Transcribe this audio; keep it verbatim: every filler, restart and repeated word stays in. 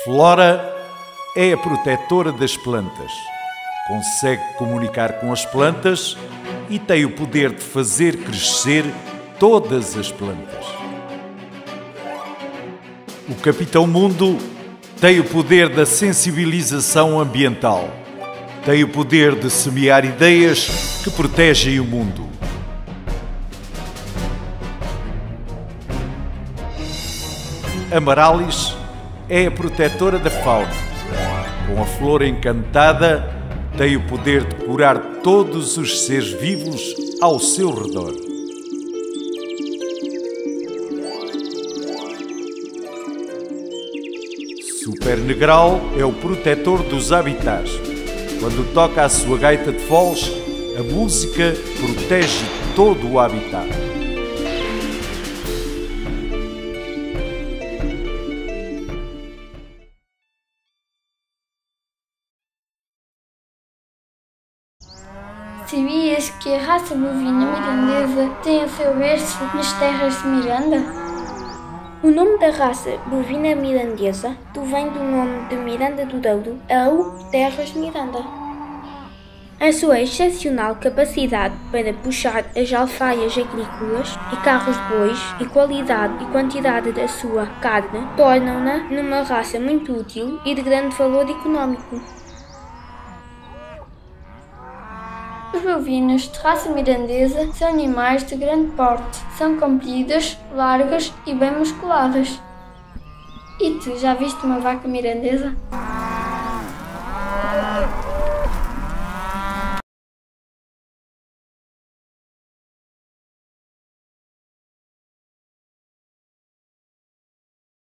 Flora é a protetora das plantas. Consegue comunicar com as plantas e tem o poder de fazer crescer todas as plantas. O Capitão Mundo tem o poder da sensibilização ambiental. Tem o poder de semear ideias que protegem o mundo. Amarallis é a protetora da fauna. Com a flor encantada, tem o poder de curar todos os seres vivos ao seu redor. Super Negral é o protetor dos habitats. Quando toca a sua gaita de foles, a música protege todo o habitat. Sabias que a raça bovina mirandesa tem o seu berço nas terras de Miranda? O nome da raça bovina mirandesa vem do nome de Miranda do Douro ou Terras de Miranda. A sua excepcional capacidade para puxar as alfaias agrícolas e carros de bois e qualidade e quantidade da sua carne tornam-na numa raça muito útil e de grande valor económico. Os bovinos de raça mirandesa são animais de grande porte, são compridas, largas e bem musculadas. E tu, já viste uma vaca mirandesa?